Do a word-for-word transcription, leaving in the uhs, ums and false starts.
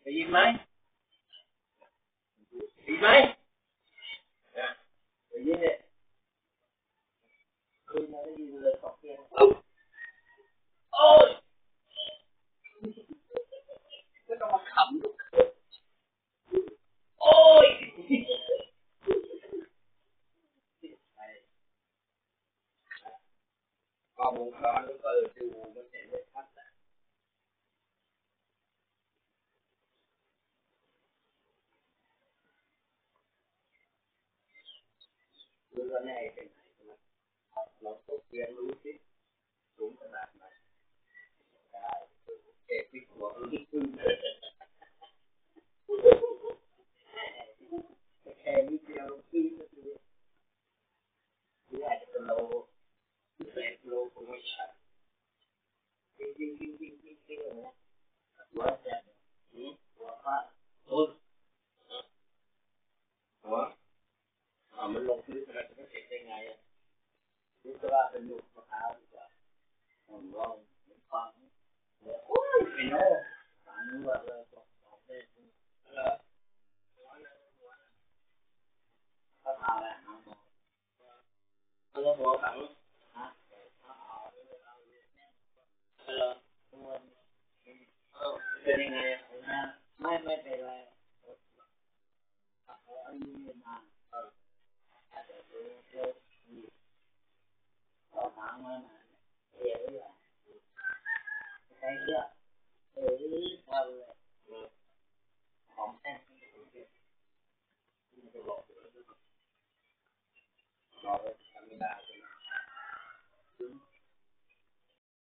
ได้ยินไหมได้ยินไหมได้ยินเนี่ยคืนมาได้ยินเลยสองเสียงโอ้ยก็ต้องมาขำลูกโอ้ยก็วงจรก็เปิดดูมันเห็นเลยชัดแหละดูว่าแน่เป็นไงนะเราตกเรียนรู้สิสูงขนาดไหนได้เก็บที่หัวรู้ขึ้นแค่นิดเดียวขึ้นก็คือที่อาจจะเป็นโลเศษโลคงไม่ใช่จริงจริงจริงจริงจริงจริงนะหัวแสบหัวฟาดหัวหัวอ่ามันลงพื้นมันจะไม่เสร็จได้ไงอ่ะนี่ก็ว่าเป็นลูกมะพร้าวดีกว่าผมลองฟังโอ้ยไม่รู้ฟังว่าเลยบอกบอกได้เออเขาทำอะไรนะเขาจะบอกฝังฮะเออเออเป็นยังไงอ่ะไม่ไม่เป็นไรอันนี้มาเอออาจจะดูเร็วเราถามมันเอ๋ยใช่เยอะเอ๋ยเราเลยของแท้เราทำไม่ได้